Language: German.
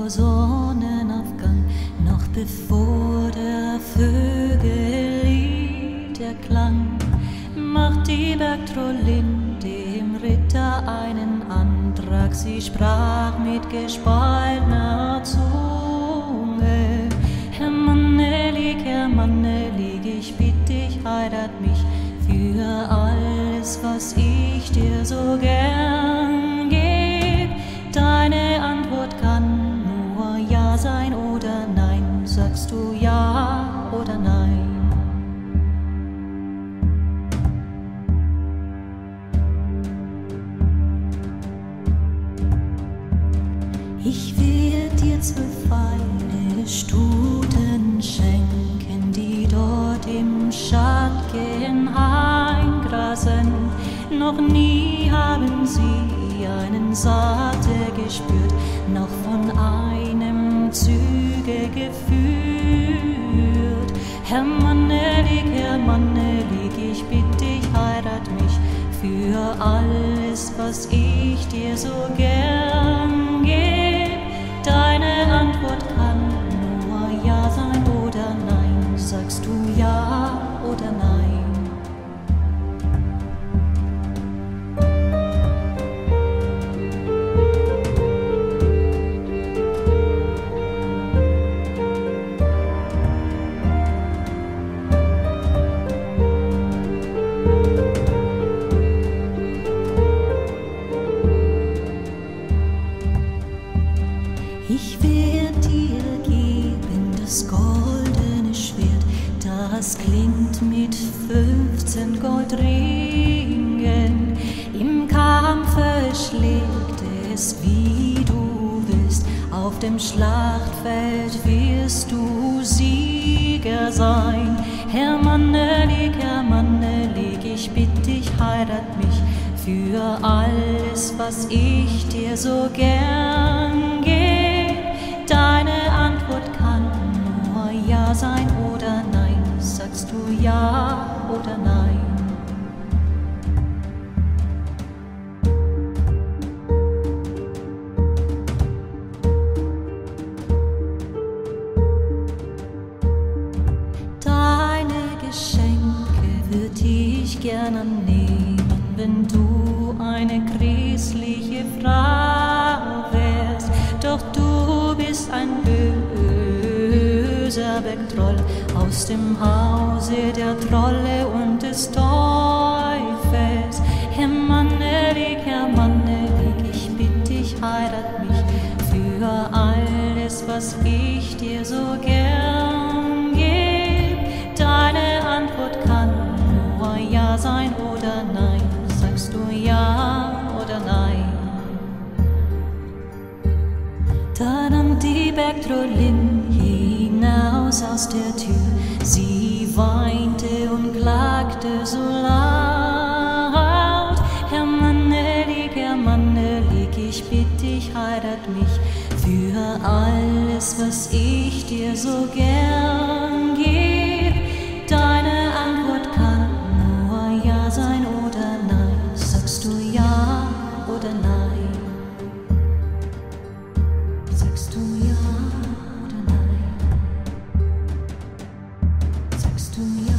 Sonnenaufgang, noch bevor der Vögel erklang, macht die Bergtrollin dem Ritter einen Antrag. Sie sprach mit gespaltener Zunge: Herr Mannelig, ich bitt dich, heirat mich für alles, was ich dir so gern geb. Deine Antwort kann nur Ja sein oder Nein. Sagst du Ja oder Nein? Ich werd dir 12 feine Stuten schenken, die dort im Schatten eingrasen. Noch nie haben sie einen Saate gespürt, noch von einem Züge geführt. Herr Mannelig, ich bitt dich, heirat mich für alles, was ich dir so gern geb. Deine Antwort kann nur Ja sein oder Nein. Sagst du Ja oder Nein? Ich werd dir geben das goldene Schwert, das klingt mit 15 Goldringen. Im Kampfe schlägt es, wie du willst, auf dem Schlachtfeld wirst du Sieger sein. Herr Mannelig, ich bitt dich, heirat mich für alles, was ich dir so gern geb. Deine Antwort kann nur Ja sein oder Nein. Sagst du Ja oder Nein? Deine Geschenke würd ich gern annehmen, wenn du eine christliche Frau wärst. Doch du bist ein böser Bergtroll aus dem Hause der Trolle und des Teufels. Herr Mannelig, ich bitt dich, heirat mich für alles, was ich dir so gern geb. Deine Antwort kann nur Ja sein oder Nein. Sagst du Ja oder Nein? Da nahm die Bergtrollin hinaus aus der Tür. Sie weinte und klagte so laut: Herr Mannelig, ich bitt dich, heirat mich für alles, was ich dir so gern geb. Deine Antwort kann nur Ja sein oder Nein. Sagst du Ja oder Nein? Sagst du Ja oder Nein? Sagst du Ja?